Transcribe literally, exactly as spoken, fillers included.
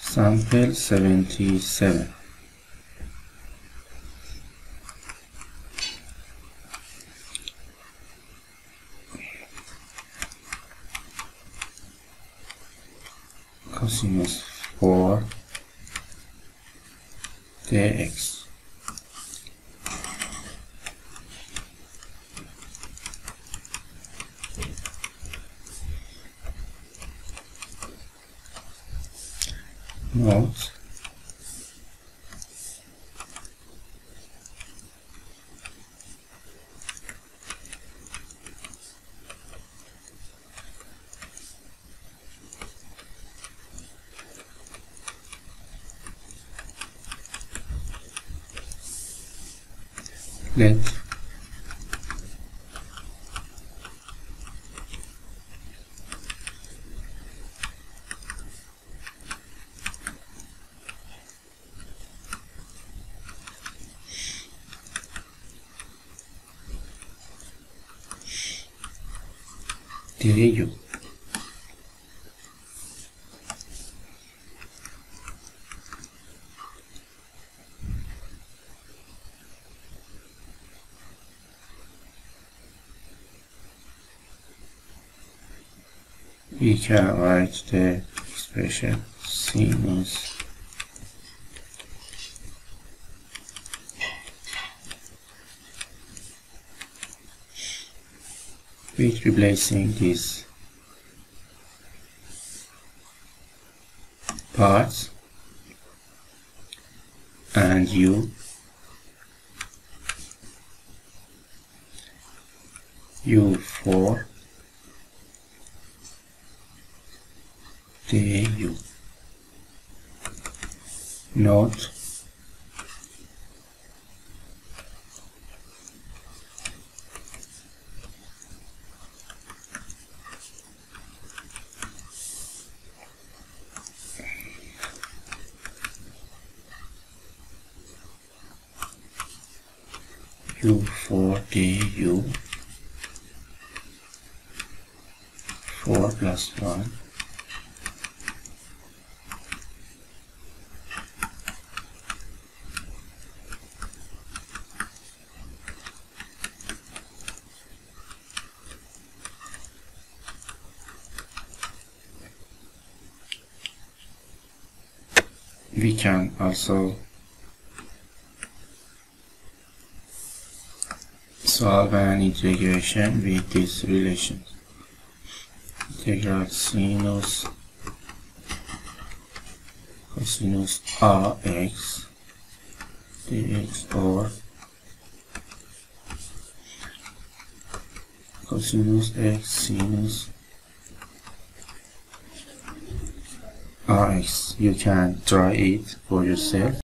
Sample seventy-seven. Cosinus four dx. Note let du. We can write the expression sinus with replacing these parts and u u for du. Note u for du four plus one we can also solve an integration with this relation. Integral sinus cosinus Rx dx over cosinus x sinus Rx. You can try it for yourself.